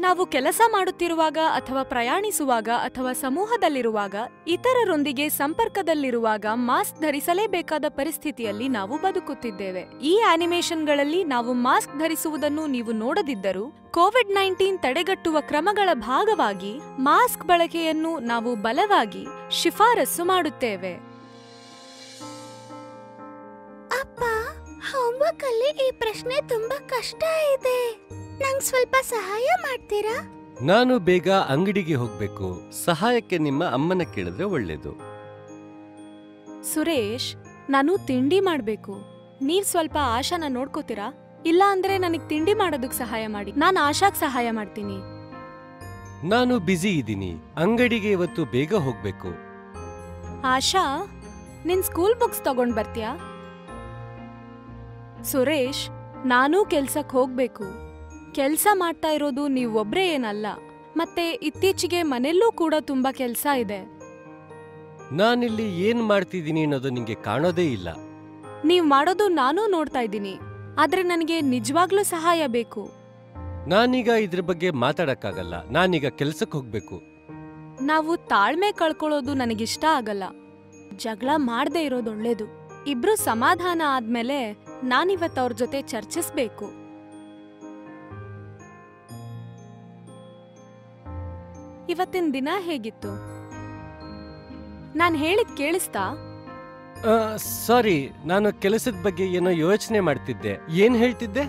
ನಾವು ಕೆಲಸ ಮಾಡುತ್ತಿರುವಾಗ ಅಥವಾ ಪ್ರಯಾಣಿಸುವಾಗ ಅಥವಾ ಸಮೂಹದಲ್ಲಿರುವಾಗ ಇತರರೊಂದಿಗೆ ಸಂಪರ್ಕದಲ್ಲಿರುವಾಗ ಮಾಸ್ಕ್ ಧರಿಸಲೇಬೇಕಾದ ಪರಿಸ್ಥಿತಿಯಲ್ಲಿ ನಾವು ಬದುಕುತ್ತಿದ್ದೇವೆ. ಈ ಆನಿಮೇಷನ್ಗಳಲ್ಲಿ ನಾವು ಮಾಸ್ಕ್ ಧರಿಸುವುದನ್ನು ನೀವು ನೋಡದಿದ್ದರೂ ಕೋವಿಡ್-19 ತಡೆಗಟ್ಟುವ ಕ್ರಮಗಳ ಭಾಗವಾಗಿ ಮಾಸ್ಕ್ ಬಳಕೆಯನ್ನು ನಾವು ಬಲವಾಗಿ ಶಿಫಾರಸು ಮಾಡುತ್ತೇವೆ. ಅಪ್ಪ, ಹೋಮ್ವರ್ಕ್ ಅಲ್ಲಿ ಈ ಪ್ರಶ್ನೆ ತುಂಬಾ ಕಷ್ಟ ಇದೆ. ನಂಗೆ ಸ್ವಲ್ಪ ಸಹಾಯ ಮಾಡ್ತೀರಾ? ನಾನು ಬೇಗ ಅಂಗಡಿಗೆ ಹೋಗ್ಬೇಕು. ಸಹಾಯಕ್ಕೆ ನಿಮ್ಮ ಅಮ್ಮನ ಕೇಳಿದ್ರೆ ಒಳ್ಳೇದು. ಸುರೇಶ್, ನಾನು ತಿಂಡಿ ಮಾಡ್ಬೇಕು. ನೀವ್ ಸ್ವಲ್ಪ ಆಶಾನ ನೋಡ್ಕೋತೀರಾ? ಇಲ್ಲ ಅಂದ್ರೆ ನನಗ್ ತಿಂಡಿ ಮಾಡೋದಕ್ ಸಹಾಯ ಮಾಡಿ. ನಾನು ಆಶಾಗ್ ಸಹಾಯ ಮಾಡ್ತೀನಿ. ನಾನು ಬ್ಯುಸಿ ಇದ್ದೀನಿ. ಅಂಗಡಿಗೆ ಇವತ್ತು ಬೇಗ ಹೋಗ್ಬೇಕು. ಆಶಾ, ನಿನ್ ಸ್ಕೂಲ್ ಬುಕ್ಸ್ ತಗೊಂಡ್ ಬರ್ತೀಯಾ? ಸುರೇಶ್, ನಾನೂ ಕೆಲ್ಸಕ್ ಹೋಗ್ಬೇಕು. ಕೆಲ್ಸ ಮಾಡ್ತಾ ಇರೋದು ನೀವೊಬ್ರೇ ಏನಲ್ಲ, ಮತ್ತೆ ಇತ್ತೀಚೆಗೆ ಮನೆಯಲ್ಲೂ ಕೂಡ ತುಂಬಾ ಕೆಲ್ಸ ಇದೆ. ನಾನಿಲ್ಲಿ ಏನ್ ಮಾಡ್ತಿದ್ದೀನಿ ಅನ್ನೋದು ನಿಂಗೆ ಕಾಣೋದೇ ಇಲ್ಲ. ನೀವ್ ಮಾಡೋದು ನಾನೂ ನೋಡ್ತಾ ಇದ್ದೀನಿ, ಆದ್ರೆ ನನಗೆ ನಿಜವಾಗ್ಲೂ ಸಹಾಯ ಬೇಕು. ನಾನೀಗ ಇದ್ರ ಬಗ್ಗೆ ಮಾತಾಡಕ್ಕಾಗಲ್ಲ. ನಾನೀಗ ಕೆಲ್ಸಕ್ಕೆ ಹೋಗ್ಬೇಕು. ನಾವು ತಾಳ್ಮೆ ಕಳ್ಕೊಳ್ಳೋದು ನನಗಿಷ್ಟ ಆಗಲ್ಲ. ಜಗಳ ಮಾಡ್ದೇ ಇರೋದು ಒಳ್ಳೇದು. ಇಬ್ರು ಸಮಾಧಾನ ಆದ್ಮೇಲೆ ನಾನಿವತ್ತು ಅವ್ರ ಜೊತೆ ಚರ್ಚಿಸ್ಬೇಕು. ಇವತ್ತಿನ ದಿನ ಹೇಗಿತ್ತು? ನಾನ್ ಹೇಳಿದ್ ಕೇಳಿಸ್ತಾ? ಸಾರಿ, ನಾನು ಕೆಲಸದ ಬಗ್ಗೆ ಏನೋ ಯೋಚನೆ ಮಾಡ್ತಿದ್ದೆ. ಏನ್ ಹೇಳ್ತಿದ್ದೆ?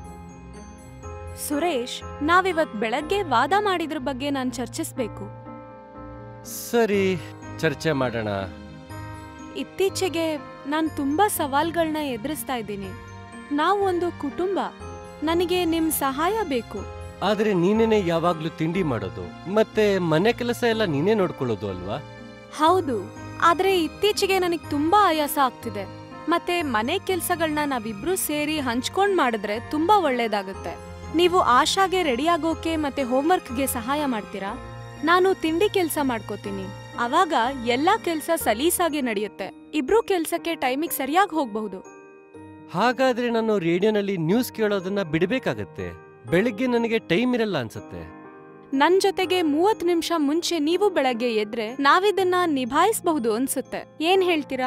ಸುರೇಶ್, ನಾವಿವತ್ ಬೆಳಗ್ಗೆ ವಾದ ಮಾಡಿದ್ರ ಬಗ್ಗೆ ನಾನ್ ಚರ್ಚಿಸ್ಬೇಕು. ಸರಿ, ಚರ್ಚೆ ಮಾಡೋಣ. ಇತ್ತೀಚೆಗೆ ನಾನ್ ತುಂಬಾ ಸವಾಲ್ಗಳನ್ನ ಎದುರಿಸ್ತಾ ಇದ್ದೀನಿ. ನಾವು ಒಂದು ಕುಟುಂಬ. ನನಗೆ ನಿಮ್ ಸಹಾಯ ಬೇಕು. ಆದ್ರೆ ನೀನೇನೆ ಯಾವಾಗ್ಲೂ ತಿಂಡಿ ಮಾಡೋದು ಮತ್ತೆ ಮನೆ ಕೆಲಸ ಎಲ್ಲ ನೀನೇ ನೋಡ್ಕೊಳ್ಳೋದು ಅಲ್ವಾ? ಹೌದು, ಆದ್ರೆ ಇತ್ತೀಚೆಗೆ ನನಗ್ ತುಂಬಾ ಆಯಾಸ ಆಗ್ತಿದೆ. ಮತ್ತೆ ಮನೆ ಕೆಲ್ಸಗಳನ್ನ ನಾವಿಬ್ರು ಸೇರಿ ಹಂಚ್ಕೊಂಡ್ ಮಾಡಿದ್ರೆ ತುಂಬಾ ಒಳ್ಳೇದಾಗುತ್ತೆ. ನೀವು ಆಶಾಗೆ ರೆಡಿ ಆಗೋಕೆ ಮತ್ತೆ ಹೋಮ್ವರ್ಕ್ಗೆ ಸಹಾಯ ಮಾಡ್ತೀರಾ? ನಾನು ತಿಂಡಿ ಕೆಲ್ಸ ಮಾಡ್ಕೋತೀನಿ. ಅವಾಗ ಎಲ್ಲಾ ಕೆಲ್ಸ ಸಲೀಸಾಗಿ ನಡೆಯುತ್ತೆ. ಇಬ್ರು ಕೆಲ್ಸಕ್ಕೆ ಟೈಮಿಗೆ ಸರಿಯಾಗಿ ಹೋಗ್ಬಹುದು. ಹಾಗಾದ್ರೆ ನಾನು ರೇಡಿಯೋನಲ್ಲಿ ನ್ಯೂಸ್ ಕೇಳೋದನ್ನ ಬಿಡಬೇಕಾಗತ್ತೆ. ಬೆಳಿಗ್ಗೆ ನನಗೆ ಟೈಮ್ ಇರಲ್ಲ ಅನ್ಸತ್ತೆ. ನನ್ ಜೊತೆಗೆ 30 ನಿಮಿಷ ಮುಂಚೆ ನೀವು ಬೆಳಗ್ಗೆ ಎದ್ರೆ ನಾವಿದನ್ನ ನಿಭಾಯಿಸಬಹುದು ಅನ್ಸುತ್ತೆ. ಏನ್ ಹೇಳ್ತೀರಾ?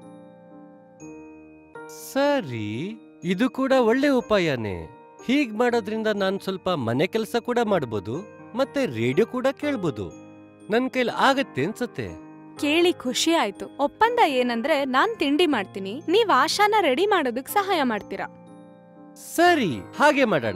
ಸರಿ, ಇದು ಕೂಡ ಒಳ್ಳೆ ಉಪಾಯನೇ. ಹೀಗ್ ಮಾಡೋದ್ರಿಂದ ನಾನ್ ಸ್ವಲ್ಪ ಮನೆ ಕೆಲಸ ಕೂಡ ಮಾಡ್ಬೋದು ಮತ್ತೆ ರೇಡಿಯೋ ಕೂಡ ಕೇಳ್ಬೋದು. ನನ್ ಕೈಲಿ ಆಗತ್ತೆ ಅನ್ಸತ್ತೆ. ಕೇಳಿ ಖುಷಿ ಆಯ್ತು. ಒಪ್ಪಂದ ಏನಂದ್ರೆ ನಾನ್ ತಿಂಡಿ ಮಾಡ್ತೀನಿ, ನೀವ್ ಆಶಾನ ರೆಡಿ ಮಾಡೋದಕ್ ಸಹಾಯ ಮಾಡ್ತೀರಾ. ಸರಿ, ಹಾಗೆ ಮಾಡೋಣ.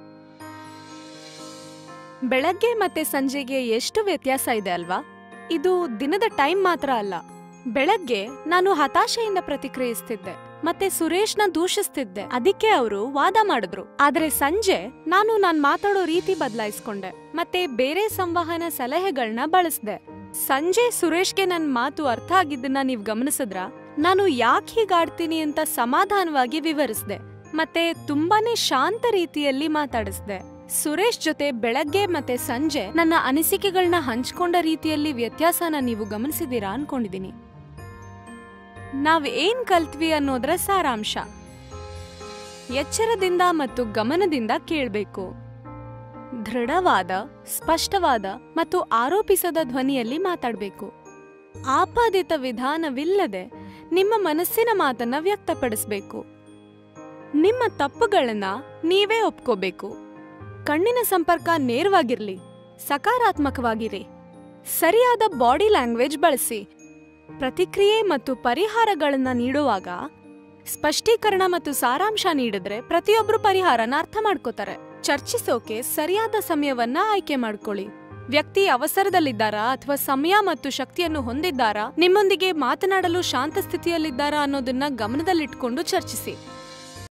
ಬೆಳಗ್ಗೆ ಮತ್ತೆ ಸಂಜೆಗೆ ಎಷ್ಟು ವ್ಯತ್ಯಾಸ ಇದೆ ಅಲ್ವಾ? ಇದು ದಿನದ ಟೈಮ್ ಮಾತ್ರ ಅಲ್ಲ. ಬೆಳಗ್ಗೆ ನಾನು ಹತಾಶೆಯಿಂದ ಪ್ರತಿಕ್ರಿಯಿಸ್ತಿದ್ದೆ ಮತ್ತೆ ಸುರೇಶ್ನ ದೂಷಿಸ್ತಿದ್ದೆ. ಅದಕ್ಕೆ ಅವರು ವಾದ ಮಾಡಿದ್ರು. ಆದ್ರೆ ಸಂಜೆ ನಾನ್ ಮಾತಾಡೋ ರೀತಿ ಬದಲಾಯಿಸ್ಕೊಂಡೆ ಮತ್ತೆ ಬೇರೆ ಸಂವಹನ ಸಲಹೆಗಳನ್ನ ಬಳಸ್ದೆ. ಸಂಜೆ ಸುರೇಶ್ಗೆ ನನ್ ಮಾತು ಅರ್ಥ ಆಗಿದ್ದನ್ನ ನೀವ್ ಗಮನಿಸಿದ್ರ? ನಾನು ಯಾಕೆ ಹೀಗಾಡ್ತೀನಿ ಅಂತ ಸಮಾಧಾನವಾಗಿ ವಿವರಿಸ್ದೆ ಮತ್ತೆ ತುಂಬಾನೇ ಶಾಂತ ರೀತಿಯಲ್ಲಿ ಮಾತಾಡಿಸ್ದೆ. ಸುರೇಶ್ ಜೊತೆ ಬೆಳಗ್ಗೆ ಮತ್ತೆ ಸಂಜೆ ನನ್ನ ಅನಿಸಿಕೆಗಳನ್ನ ಹಂಚ್ಕೊಂಡ ರೀತಿಯಲ್ಲಿ ವ್ಯತ್ಯಾಸನ ನೀವು ಗಮನಿಸಿದೀರಾ ಅನ್ಕೊಂಡಿದೀನಿ. ನಾವ್ ಏನ್ ಕಲ್ತ್ವಿ ಅನ್ನೋದ್ರ ಸಾರಾಂಶ: ಎಚ್ಚರದಿಂದ ಮತ್ತು ಗಮನದಿಂದ ಕೇಳ್ಬೇಕು. ದೃಢವಾದ, ಸ್ಪಷ್ಟವಾದ ಮತ್ತು ಆರೋಪಿಸದ ಧ್ವನಿಯಲ್ಲಿ ಮಾತಾಡ್ಬೇಕು. ಆಪಾದಿತ ವಿಧಾನವಿಲ್ಲದೆ ನಿಮ್ಮ ಮನಸ್ಸಿನ ಮಾತನ್ನ ವ್ಯಕ್ತಪಡಿಸ್ಬೇಕು. ನಿಮ್ಮ ತಪ್ಪುಗಳನ್ನ ನೀವೇ ಒಪ್ಕೋಬೇಕು. ಕಣ್ಣಿನ ಸಂಪರ್ಕ ನೇರವಾಗಿರ್ಲಿ, ಸಕಾರಾತ್ಮಕವಾಗಿರಿ. ಸರಿಯಾದ ಬಾಡಿ ಲ್ಯಾಂಗ್ವೇಜ್ ಬಳಸಿ. ಪ್ರತಿಕ್ರಿಯೆ ಮತ್ತು ಪರಿಹಾರಗಳನ್ನ ನೀಡುವಾಗ ಸ್ಪಷ್ಟೀಕರಣ ಮತ್ತು ಸಾರಾಂಶ ನೀಡಿದ್ರೆ ಪ್ರತಿಯೊಬ್ರು ಪರಿಹಾರನ ಅರ್ಥ ಮಾಡ್ಕೋತಾರೆ. ಚರ್ಚಿಸೋಕೆ ಸರಿಯಾದ ಸಮಯವನ್ನ ಆಯ್ಕೆ ಮಾಡ್ಕೊಳ್ಳಿ. ವ್ಯಕ್ತಿ ಅವಸರದಲ್ಲಿದ್ದಾರಾ ಅಥವಾ ಸಮಯ ಮತ್ತು ಶಕ್ತಿಯನ್ನು ಹೊಂದಿದ್ದಾರಾ, ನಿಮ್ಮೊಂದಿಗೆ ಮಾತನಾಡಲು ಶಾಂತ ಸ್ಥಿತಿಯಲ್ಲಿದ್ದಾರಾ ಅನ್ನೋದನ್ನ ಗಮನದಲ್ಲಿಟ್ಕೊಂಡು ಚರ್ಚಿಸಿ.